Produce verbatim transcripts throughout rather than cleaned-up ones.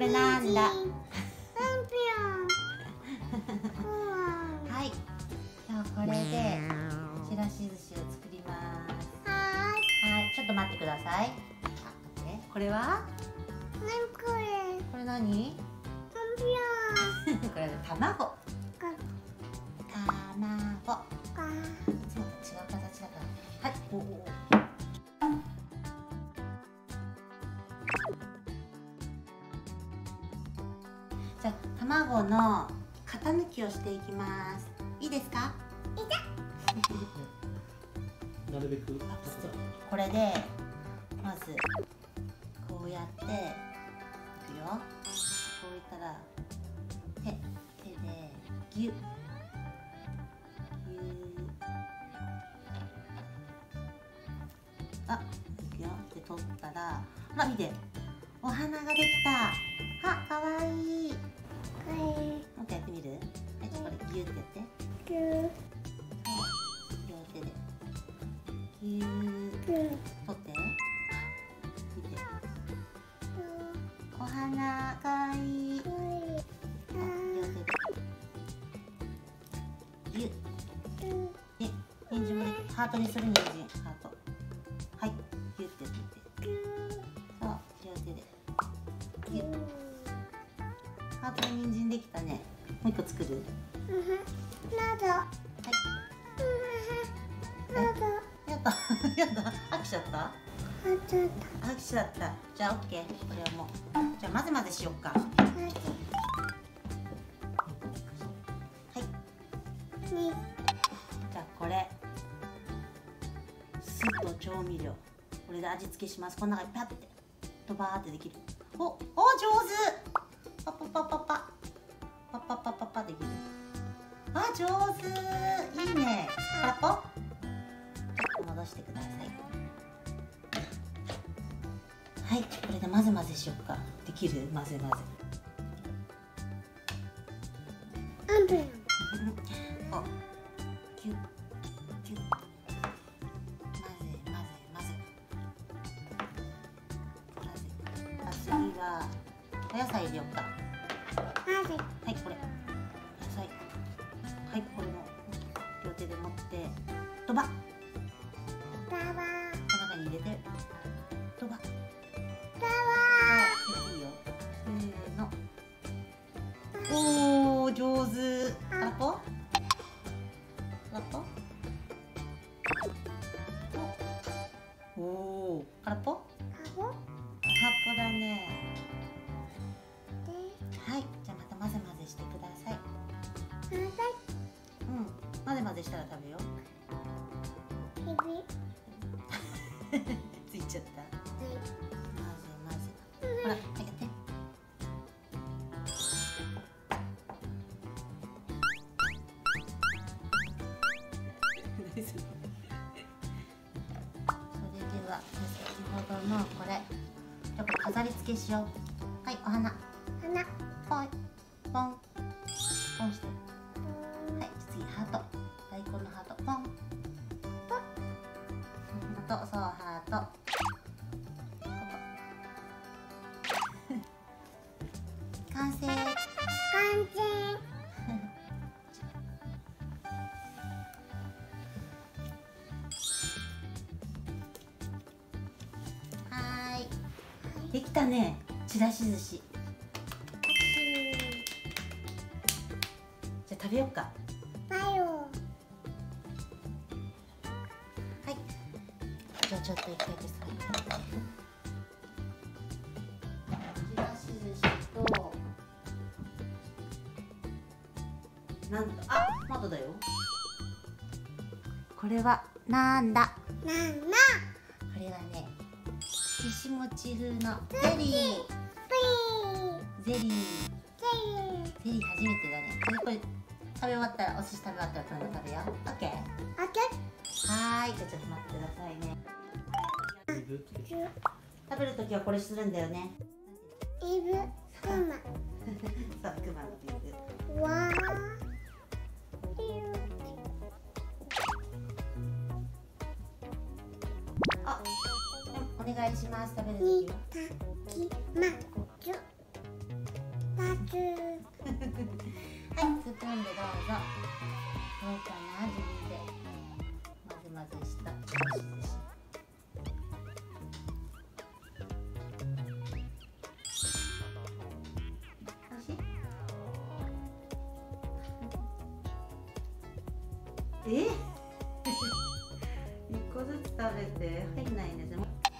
れなんだ。はい、じゃあこれでちらし寿司を作ります。はい、ちょっと待ってください。あ、待って、これは？ 何これ？ これ何？これ卵。卵。いつもと違う形だから。はい。おお。じゃあ卵の型抜きをしていきます。いいですか？ いいだ。 なるべくこれでまずこうやっていくよ。こういったら手手でギュッギュッ。あ、いくよ。で取ったら、ほら見て、お花ができた。あ、かわいい。もっとやってみる？はい、これギュッてやって。 ギュッ。 両手でギュッ。取って。見て。お花かわいい。両手でギュッ。で、人参もできる。ハートにする人参。ハート。はい、ギュッてやってみて。そう、両手でギュッ。ハートの人参できたね。もう一個作る？ など。 はい。 など。 やったやった飽きちゃった？ あちゃっ飽きちゃった。じゃあオッケー。これはもうじゃあ混ぜ混ぜしようか。 た。 はい。 に。 じゃあこれ酢と調味料、これで味付けします。この中にパッてドバーってできる。おお、上手。パパパパパパパパパパできる。あ、上手。いいね。空っぽ。ちょっと戻してください。はい、これで混ぜ混ぜしようか。できる？混ぜ混ぜ。 あんぶん。 お、キュッキュッ。混ぜ混ぜ混ぜ。混ぜ。あ、次はお野菜入れようか。 まず。 はい、これ野菜。はい、これも両手で持ってドバッ。 だわ。 この中に入れてドバッ。 だわ。 いいよ。せーの。おー、上手。空っぽ？空っぽ？おお、空っぽ？ あご。 空っぽだね。 で。 はい、じゃあまた混ぜ混ぜしてください。 まず。 うん、混ぜ混ぜしたら食べよう。 ひび。 ついちゃった。 はい。 混ぜ混ぜ。ほら、はい、やって。それでは先ほどのこれ、じゃあこれ飾り付けしよう。はい、お花。 花。 ポンポンポンして。はい、次ハート。大根のハート。ポンポン。ハート、そうハート。ここ。完成。 完成。 はーい。できたね。ちらし寿司。じゃあ食べようか。 だよ。 はい。じゃあちょっと一回ですか。ちらし寿司と。なんと、あ、まだだよ。これはなんだ。 なんだ。 これはね、ひし餅風のゼリー。ゼリー。 ぷい。 ゼリー初めてだね。これこれ食べ終わったら、お寿司食べ終わったらこれも食べよう。オッケー。 あけ。 はーい。じゃあちょっと待ってくださいね。 じゅ。 食べるときはこれするんだよね。 イブ。くま。 そう、クマのビール。 わあ。 あ、お願いします。食べるとにきは。 たきまじゅ。 スプーンでどうぞ。どうかな、自分で混ぜ混ぜした。おいしい？え？一個ずつ食べて入んないんですよ。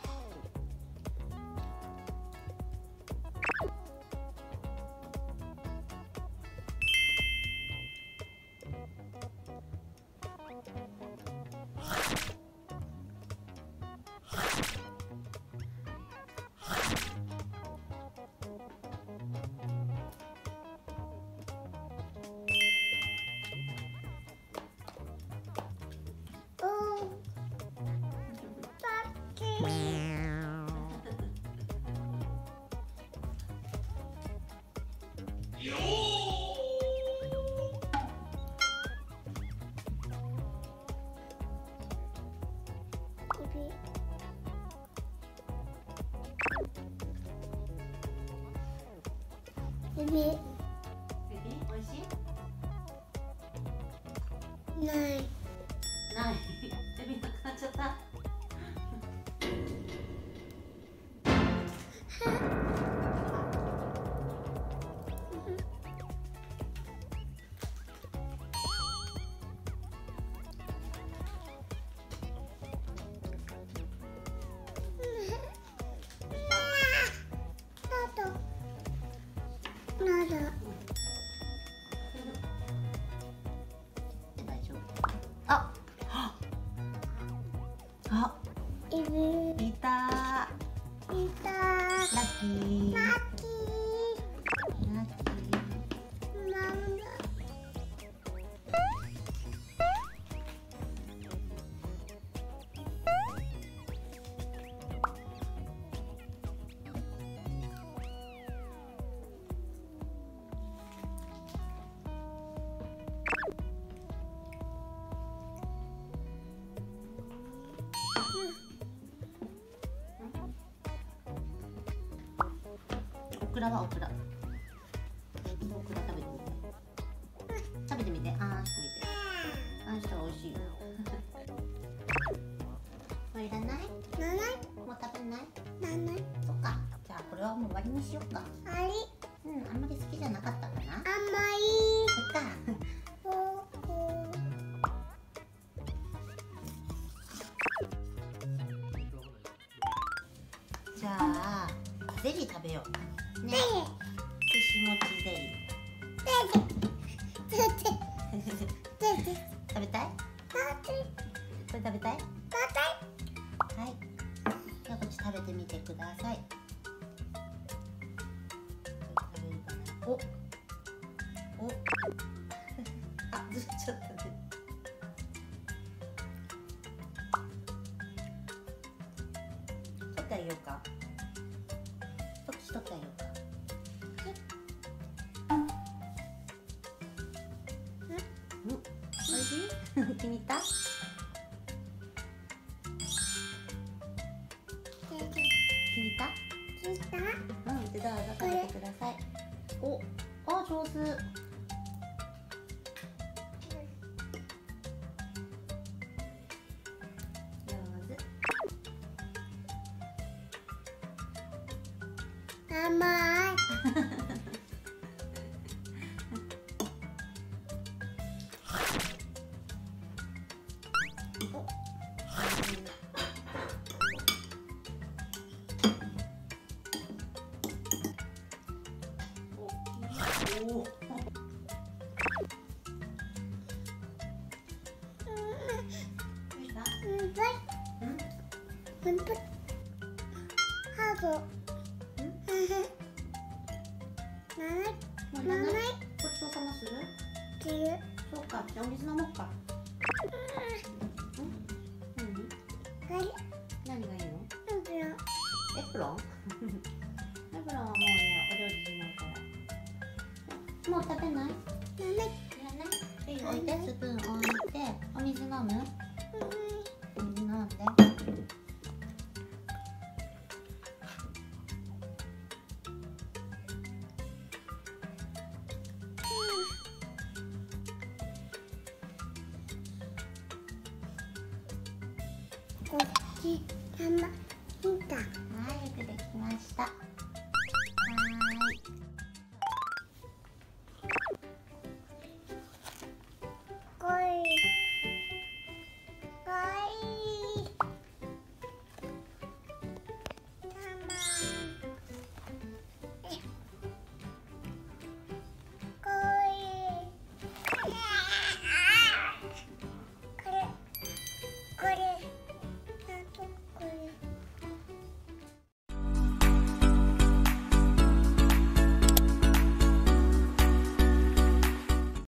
エビ。 エビ、おいしい？ ない。 ない。エビなくなっちゃった。 なんだ。 大丈夫。あ、あ、 エビ。 いたー。 いた。 ラッキー。 ラッキラッキー。なんだ。 オクラはオクラ。オクラ食べてみて。食べてみて。あーしてみて。あーしたら美味しいよ。これいらない？ なない。 もう食べない？ なない。 そっか。じゃあこれはもう終わりにしようか。 あれ。 うん、あんまり好きじゃなかったかな。 甘い。 そっか。 ほほ。 じゃあゼリー食べよう。ね。 ねひしもちゼリえ。てて。てて。 ー。食べたい？ たて。 これ食べたい？ たて。 はい。じゃあこっち食べてみてください。食べるかな。お。お。あ、ずれちゃったね。取ってあげようか。こっち取ってあげようか。うん。おいしい？気に入った？気に入った？ きた。 うん、でどうぞ食べてください。お、あ、上手。上手。 甘い。 おお。 うんぱい。うんぱい。ハート。なない。 もういらない？ごちそうさまする？ する。 そうか、じゃあお水飲もうか。うん？何？ はい。 何がいいの？ うんぷろ。 エプロン？エプロンはもうね、お料理しないから。もう食べない？ なない。 いらない？いいよ、置いて、スプーン置いて、お水飲む？水飲んで。 こっち、たま、いた。 はい、よくできました。